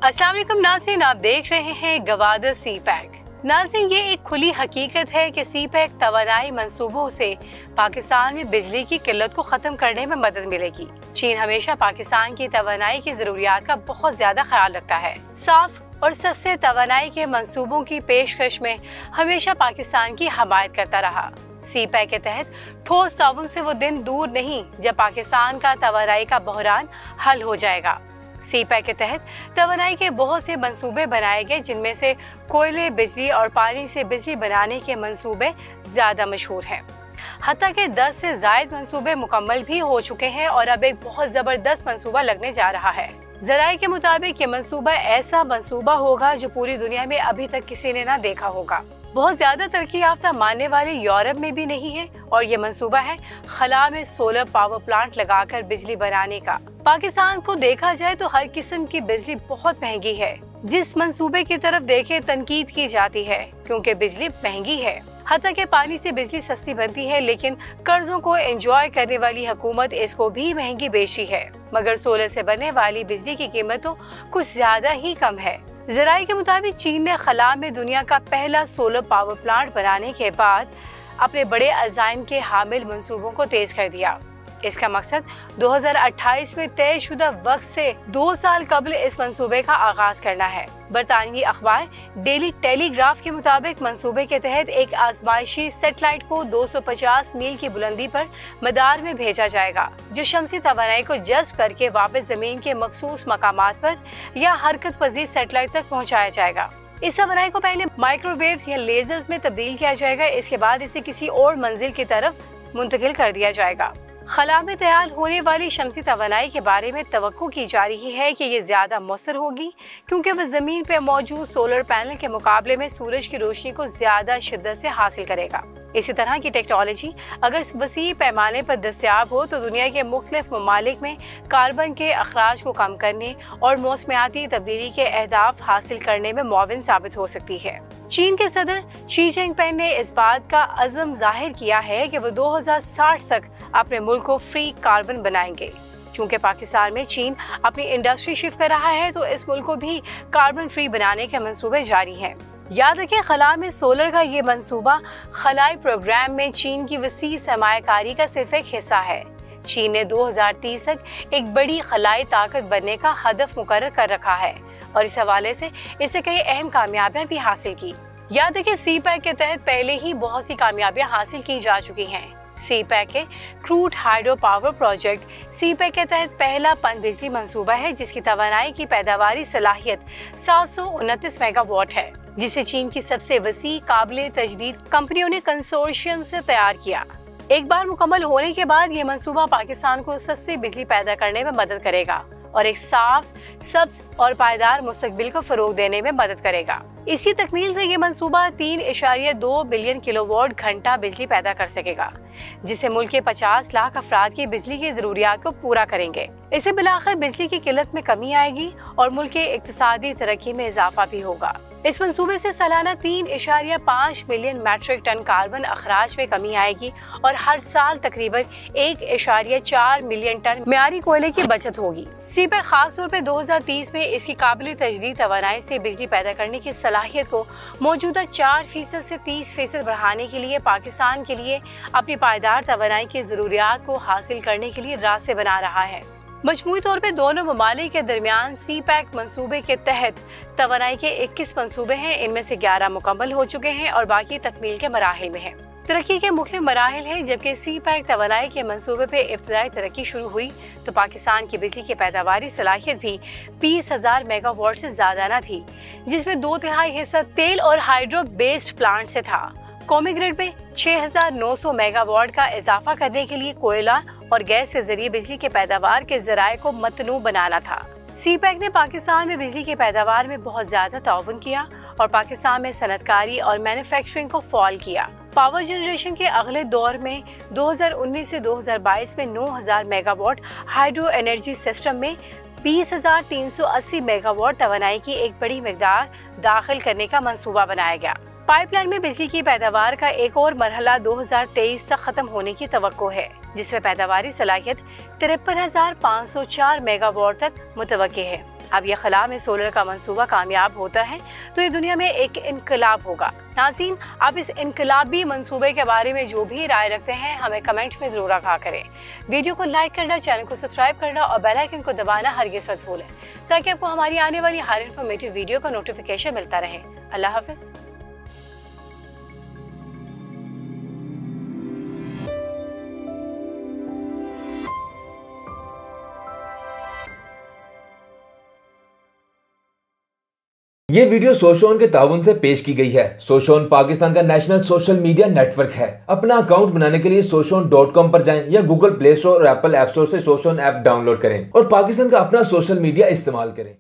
अस्सलाम वालेकुम नाज़रीन, आप देख रहे हैं गवादर सी पैक। नाज़रीन, ये एक खुली हकीकत है कि सी पैक तवानाई मंसूबों से पाकिस्तान में बिजली की किल्लत को ख़त्म करने में मदद मिलेगी। चीन हमेशा पाकिस्तान की तवानाई की ज़रूरियात का बहुत ज़्यादा ख्याल रखता है। साफ और सस्ते तवानाई के मंसूबों की पेशकश में हमेशा पाकिस्तान की हमायत करता रहा। सी पैक के तहत ठोस ताउन से वो दिन दूर नहीं जब पाकिस्तान का तवानाई का बहरान हल हो जाएगा। सी पैक के तहत तवानाई के बहुत से मंसूबे बनाए गए, जिनमें से कोयले, बिजली और पानी से बिजली बनाने के मंसूबे ज्यादा मशहूर हैं। हत्ता के 10 से ज़ायद मंसूबे मुकम्मल भी हो चुके हैं और अब एक बहुत जबरदस्त मंसूबा लगने जा रहा है। ज़राए के मुताबिक ये मंसूबा ऐसा मंसूबा होगा जो पूरी दुनिया में अभी तक किसी ने ना देखा होगा। बहुत ज्यादा तरक्की याफ्ता मानने वाले यूरोप में भी नहीं है और ये मंसूबा है खला में सोलर पावर प्लांट लगाकर बिजली बनाने का। पाकिस्तान को देखा जाए तो हर किस्म की बिजली बहुत महंगी है। जिस मंसूबे की तरफ देखे तनकीद की जाती है क्योंकि बिजली महंगी है। हत्ता के पानी से बिजली सस्ती बनती है, लेकिन कर्जों को एंजॉय करने वाली हुकूमत इसको भी महंगी बेची है। मगर सोलर से बनने वाली बिजली की कीमत तो कुछ ज्यादा ही कम है। ज़राए के मुताबिक चीन ने खला में दुनिया का पहला सोलर पावर प्लांट बनाने के बाद अपने बड़े अज़ाइम के हामिल मंसूबों को तेज कर दिया। इसका मकसद 2028 में तयशुदा वक्त से 2 साल कबल इस मंसूबे का आगाज करना है। बरतानवी अखबार डेली टेलीग्राफ के मुताबिक मंसूबे के तहत एक आजमाइशी सेटेलाइट को 250 मील की बुलंदी पर मदार में भेजा जाएगा, जो शमसी तवानाई को जज्ब करके वापस जमीन के मखसूस मकामात पर या हरकत पजीर सेटेलाइट तक पहुँचाया जाएगा। इस तवानाई को पहले माइक्रोवेव्स या लेजर्स में तब्दील किया जाएगा। इसके बाद इसे किसी और मंजिल की तरफ मुंतकिल कर दिया जाएगा। खला में तैयार होने वाली शमसी तवानाई के बारे में तवक्को की जा रही है कि ये ज्यादा मौसर होगी, क्योंकि वह जमीन पर मौजूद सोलर पैनल के मुकाबले में सूरज की रोशनी को ज्यादा शिद्दत से हासिल करेगा। इसी तरह की टेक्नोलॉजी अगर वसी पैमाने पर दस्तयाब हो तो दुनिया के मुख्तलिफ ममालिक में कार्बन के अखराज को कम करने और मौसमियाती तब्दीली के अहदाफ हासिल करने में मुआविन साबित हो सकती है। चीन के सदर शी जिनपिंग ने इस बात का अज़म जाहिर किया है कि वो 2060 तक अपने मुल्क को फ्री कार्बन बनाएंगे। चूँकि पाकिस्तान में चीन अपनी इंडस्ट्री शिफ्ट कर रहा है तो इस मुल्क को भी कार्बन फ्री बनाने के मंसूबे जारी हैं। याद रखें, खला में सोलर का ये मंसूबा खलाई प्रोग्राम में चीन की वसी सरमायाकारी का सिर्फ एक हिस्सा है। चीन ने 2030 तक एक बड़ी खलाई ताकत बनने का हदफ मुकर्रर कर रखा है और इस हवाले से इसे कई अहम कामयाबियां भी हासिल की। याद रखें, सी पैक के तहत पहले ही बहुत सी कामयाबियां हासिल की जा चुकी हैं। सी पैक के क्रूड hydro power project CPEC के तहत पहला पनबिजली मंसूबा है, जिसकी तवानाई की पैदावारी सलाहियत 729 मेगावाट है, जिसे चीन की सबसे वसी काबिल तजदीद कंपनियों ने कंसोर्शियम से तैयार किया। एक बार मुकम्मल होने के बाद ये मंसूबा पाकिस्तान को सस्ती बिजली पैदा करने में मदद करेगा और एक साफ, सब्ज और पायदार मुस्तकबिल को फरोग देने में मदद करेगा। इसी तकमील से ये मंसूबा 3.2 बिलियन किलोवाट घंटा बिजली पैदा कर सकेगा, जिसे मुल्क के 50 लाख अफराद की बिजली की जरूरियात को पूरा करेंगे। इससे बिलाखिर बिजली की किल्लत में कमी आएगी और मुल्क के इक्तिसादी तरक्की में इजाफा भी होगा। इस मंसूबे से सालाना 3.5 मिलियन मैट्रिक टन कार्बन अखराज में कमी आएगी और हर साल तकरीबन 1.4 मिलियन टन मियारी कोयले की बचत होगी। सी पैक खास तौर पर 2030 में इसकी काबिल तजदीद तवानाई से बिजली पैदा करने की सलाहियत को मौजूदा 4% से 30% बढ़ाने के लिए पाकिस्तान के लिए अपनी पायदार तवानाई की जरूरियात को हासिल करने के लिए रास्ते बना रहा है। मजमूई तौर पर दोनों ममालिक के दरमियान सी पैक मंसूबे के तहत तवानाई के 21 मंसूबे हैं। इनमें से 11 मुकम्मल हो चुके हैं और बाकी तकमील के मराहिल में हैं। तरक्की के मुख्तलिफ मराहिल हैं। जबकि सी पैक तवानाई के मंसूबे पे इब्तदाई तरक्की शुरू हुई तो पाकिस्तान की बिजली की पैदावारी सलाहियत भी 20,000 मेगावाट से ज्यादा न थी, जिसमें 2/3 हिस्सा तेल और हाइड्रो बेस्ड प्लांट से था। कौमी ग्रिड में 6,900 मेगावाट का इजाफा करने के लिए कोयला और गैस के जरिए बिजली के पैदावार के जराये को मतनू बनाना था। सी पैक ने पाकिस्तान में बिजली की पैदावार में बहुत ज्यादा ताउन किया और पाकिस्तान में सनतकारी और मैन्युफैक्चरिंग को फॉल किया। पावर जनरेशन के अगले दौर में 2019 से 2022 में 9,000 मेगावाट हाइड्रो एनर्जी सिस्टम में 20,380 मेगावाट तवानाई की एक बड़ी मिकदार दाखिल करने का मंसूबा बनाया गया। पाइपलाइन में बिजली की पैदावार का एक और मरहला 2023 तक खत्म होने की तवक्को है, जिसमें पैदावारी सलाहियत 53,504 मेगावाट तक मुतवक्के है। अब ये खला में सोलर का मंसूबा कामयाब होता है तो ये दुनिया में एक इनकलाब होगा। नाज़रीन, आप इस इनकलाबी मंसूबे के बारे में जो भी राय रखते हैं हमें कमेंट में जरूर आगाह करें। वीडियो को लाइक करना, चैनल को सब्सक्राइब करना और बेल आइकन को दबाना हरगिज़ मत भूलें, ताकि आपको हमारी आने वाली हर इन्फॉर्मेटिव वीडियो का नोटिफिकेशन मिलता रहे। अल्लाह हाफिज़। ये वीडियो सोशोन के ताउन से पेश की गई है। सोशोन पाकिस्तान का नेशनल सोशल मीडिया नेटवर्क है। अपना अकाउंट बनाने के लिए soshon.com पर जाएं या गूगल प्ले स्टोर और एप्पल ऐप स्टोर से सोशोन ऐप डाउनलोड करें और पाकिस्तान का अपना सोशल मीडिया इस्तेमाल करें।